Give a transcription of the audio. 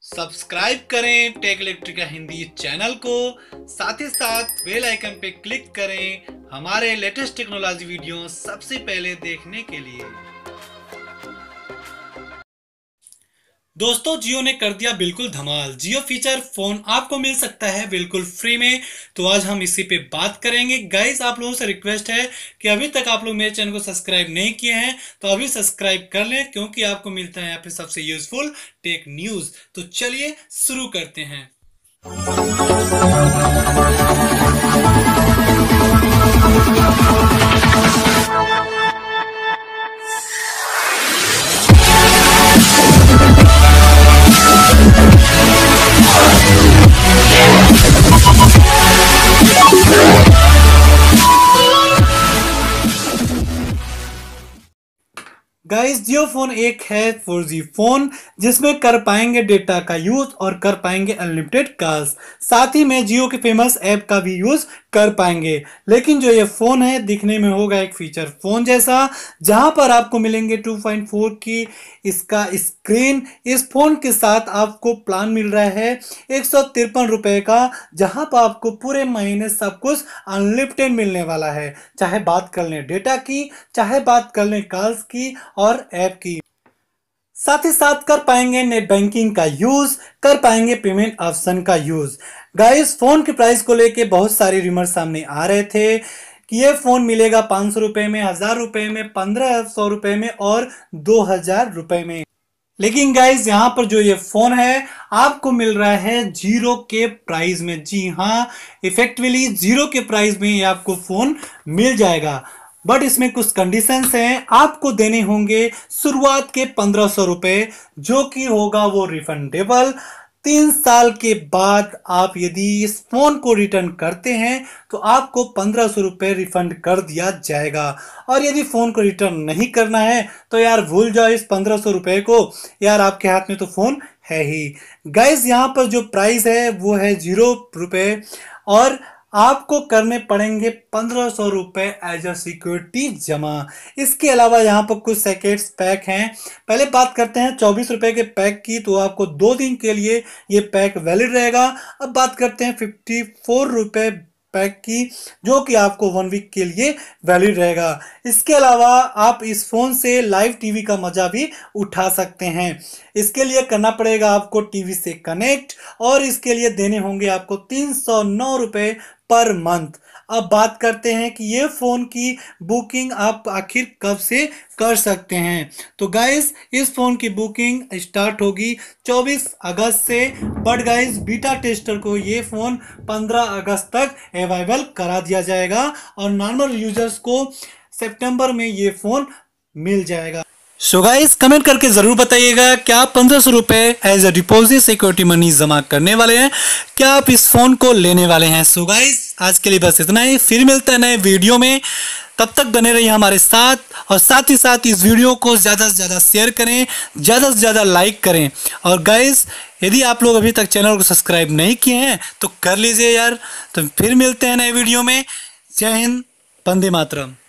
Subscribe करें take इलेक्ट्रिका Hindi channel को, साथ ही साथ बेल आइकन पे क्लिक करें हमारे लेटेस्ट टेक्नोलॉजी वीडियो सबसे पहले देखने के लिए। दोस्तों, जियो ने कर दिया बिल्कुल धमाल। जियो फीचर फोन आपको मिल सकता है बिल्कुल फ्री में, तो आज हम इसी पे बात करेंगे। गाइस, आप लोगों से रिक्वेस्ट है कि अभी तक आप लोग मेरे चैनल को सब्सक्राइब नहीं किए हैं तो अभी सब्सक्राइब कर लें, क्योंकि आपको मिलता है यहाँ पे सबसे यूजफुल टेक न्यूज। तो चलिए शुरू करते हैं। गाइस, जियो फोन एक है 4G फोन जिसमें कर पाएंगे डेटा का यूज और कर पाएंगे अनलिमिटेड कॉल्स। साथ ही में जियो के फेमस ऐप का भी यूज कर पाएंगे। लेकिन जो ये फोन है दिखने में होगा एक फीचर फोन जैसा, जहां पर आपको मिलेंगे 2.4 की इसका स्क्रीन। इस फोन के साथ आपको प्लान मिल रहा है 153 रुपए का, जहां पर आपको पूरे महीने सब कुछ अनलिमिटेड मिलने वाला है। चाहे बात कर लें डेटा की, चाहे बात कर लें कॉल्स की और ऐप की। साथ ही साथ कर पाएंगे नेट बैंकिंग का यूज, कर पाएंगे पेमेंट ऑप्शन का यूज। गाइस, फोन के प्राइस को लेके बहुत सारे रिमर सामने आ रहे थे कि ये फोन मिलेगा 500 रुपए में, 1000 रुपए में, 1500 रुपए में और 2000 रुपए में। लेकिन गाइस, यहाँ पर जो ये फोन है आपको मिल रहा है 0 के प्राइस में। जी हाँ, इफेक्टिवली 0 के प्राइस में ये आपको फोन मिल जाएगा। बट इसमें कुछ कंडीशंस हैं। आपको देने होंगे शुरुआत के 1500 रुपए, जो कि होगा वो रिफंडेबल। 3 साल के बाद आप यदि इस फोन को रिटर्न करते हैं तो आपको 1500 रुपए रिफंड कर दिया जाएगा। और यदि फोन को रिटर्न नहीं करना है तो यार भूल जाओ इस 1500 रुपए को, यार आपके हाथ में तो फोन है ही। गाइस, यहाँ पर जो प्राइस है वो है 0 रुपए और आपको करने पड़ेंगे 1500 रुपए एज अ सिक्योरिटी जमा। इसके अलावा यहाँ पर कुछ सेकेंड्स पैक हैं। पहले बात करते हैं 24 रुपए के पैक की, तो आपको 2 दिन के लिए ये पैक वैलिड रहेगा। अब बात करते हैं 54 रुपए पैक की, जो कि आपको 1 वीक के लिए वैलिड रहेगा। इसके अलावा आप इस फोन से लाइव टीवी का मजा भी उठा सकते हैं। इसके लिए करना पड़ेगा आपको टीवी से कनेक्ट, और इसके लिए देने होंगे आपको 309 रुपए पर मंथ। अब बात करते हैं कि ये फोन की बुकिंग आप आखिर कब से कर सकते हैं। तो गाइस, इस फोन की बुकिंग स्टार्ट होगी 24 अगस्त से, बट गाइस बीटा टेस्टर को ये फोन 15 अगस्त तक अवेलेबल करा दिया जाएगा और नॉर्मल यूजर्स को सितंबर में ये फोन मिल जाएगा। सो गाइस, कमेंट करके जरूर बताइएगा क्या आप 1500 रुपए as a deposit security money जमा करने वाले हैं, क्या आप इस फोन को लेने वाले हैं। सो गाइस, आज के लिए बस इतना ही, फिर मिलते हैं नए वीडियो में। तब तक बने रहिए हमारे साथ, और साथ ही साथ इस वीडियो को ज़्यादा से ज़्यादा शेयर करें, ज़्यादा से ज़्यादा लाइक करें। और गाइस, यदि आप लोग अभी तक चैनल को सब्सक्राइब नहीं किए हैं तो कर लीजिए यार। तो फिर मिलते हैं नए वीडियो में। जय हिंद, वंदे मातरम।